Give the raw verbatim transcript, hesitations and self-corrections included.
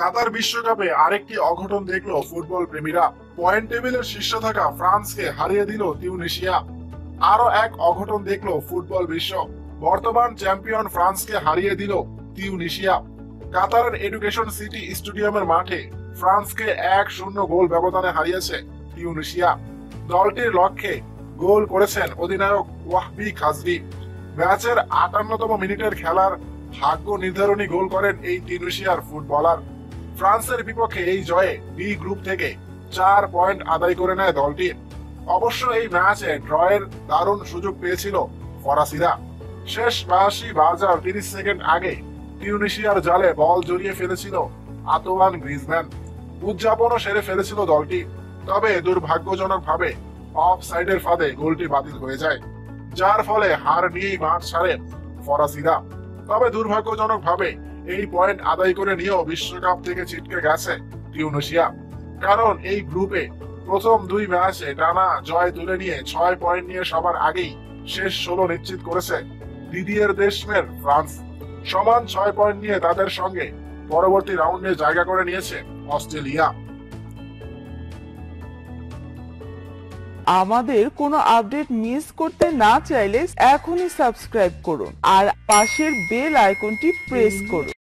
কাতার বিশ্বকাপে আরেকটি অঘটন দেখলো ফুটবল প্রেমীরা। পয়েন্ট টেবিলের শীর্ষে থাকা ফ্রান্সকে হারিয়ে দিল তিউনিসিয়া। আরো এক অঘটন দেখলো ফুটবল বিশ্ব। বর্তমান চ্যাম্পিয়ন ফ্রান্সকে হারিয়ে দিল তিউনিসিয়া। কাতারের এডুকেশন সিটি স্টেডিয়ামের মাঠে ফ্রান্সকে এক শূন্য গোল ব্যবধানে হারিয়েছে তিউনিসিয়া। দলটির লক্ষ্যে গোল করেছেন অধিনায়ক ওয়াহবি খাজরি। ম্যাচের আটান্নতম মিনিটের খেলার ভাগ্য নির্ধারণী গোল করেন এই তিউনিসিয়ার ফুটবলার। ফ্রান্সের বিপক্ষে এই জয়ে বি গ্রুপ থেকে চার পয়েন্ট আদায় করে নেয় দলটি। অবশ্য এই ম্যাচে ড্রয়ের দারুণ সুযোগ পেয়েছিল ফরাসিরা। শেষ বাঁশি বাজার তিরিশ সেকেন্ড আগে তিউনিসিয়ার জালে বল জড়িয়ে ফেলেছিল আতোয়ান গ্রিজম্যান। উদযাপনও সেরে ফেলেছিল দলটি, তবে দুর্ভাগ্যজনকভাবে অফ সাইডের ফাঁদে গোলটি বাতিল হয়ে যায়, যার ফলে হার নিয়েই মাঠ ছাড়ে ফরাসিরা। তবে দুর্ভাগ্যজনকভাবে এই পয়েন্ট আদায় করে নিয়েও বিশ্বকাপ থেকে ছিটকে গেছে তিউনিসিয়া। কারণ এই গ্রুপে প্রথম দুই ম্যাচে টানা জয় তুলে নিয়ে ছয় পয়েন্ট নিয়ে সবার আগেই শেষ ষোলো নিশ্চিত করেছে দিদিয়ের দেশমের ফ্রান্স। সমান ছয় পয়েন্ট নিয়ে তাদের সঙ্গে পরবর্তী রাউন্ডে জায়গা করে নিয়েছে অস্ট্রেলিয়া। আমাদের কোনো আপডেট মিস করতে না চাইলে এখনই সাবস্ক্রাইব করুন আর পাশের বেল আইকনটি প্রেস করুন।